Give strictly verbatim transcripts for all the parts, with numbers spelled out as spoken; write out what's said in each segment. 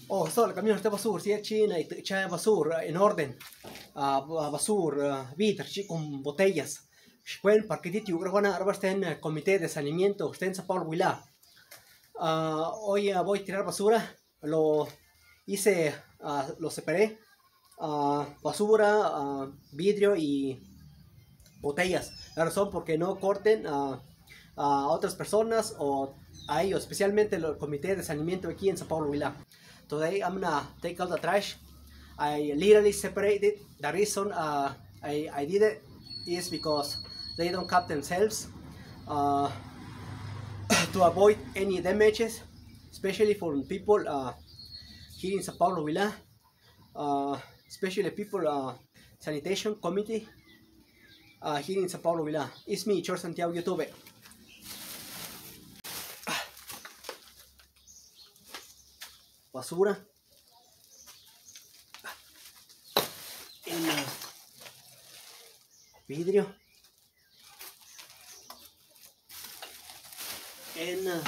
Oh, so el camión de basura, sí, China y echa basura en orden. Uh, basura, uh, vidrio, sí, con botellas. Bueno, para que yo creo que ahora está en el comité de saneamiento, está en Sao Paulo, Huila. Uh, hoy uh, voy a tirar basura. Lo hice, uh, lo separé. Uh, basura, uh, vidrio y botellas. La razón porque no corten uh, a otras personas o a ellos, especialmente el comité de saneamiento aquí en Sao Paulo, Huila. Today I'm gonna take out the trash. I literally separated. The reason uh, I, I did it is because they don't cut themselves uh, to avoid any damages, especially for people uh, here in Sao Paulo, Huila, uh, especially people uh, sanitation committee uh, here in Sao Paulo, Huila. It's me, George Santiago, YouTube. Basura en uh, vidrio en uh,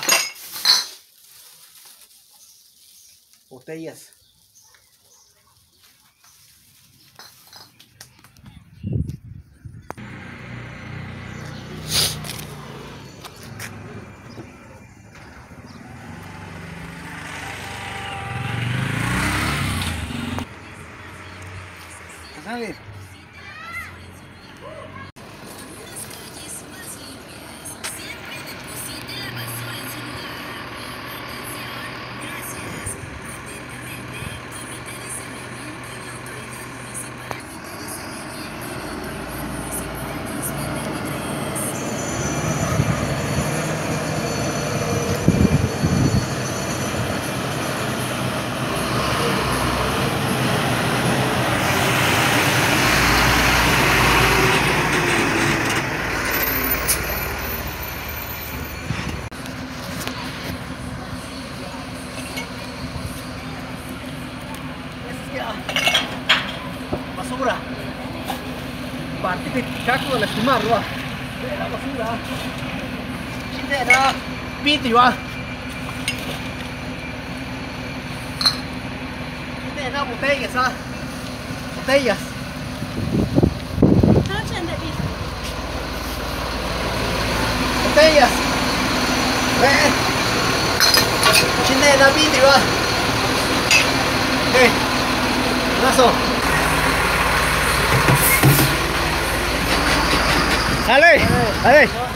botellas. A ver. Basura, parte de caco de lastimar, ¿va? De la basura, de la vidrio, ¿va? De la botellas, ¿va? Botellas. Botellas. Ve. De la vidrio, ¿va? Eh. Brazo. Dale, dale.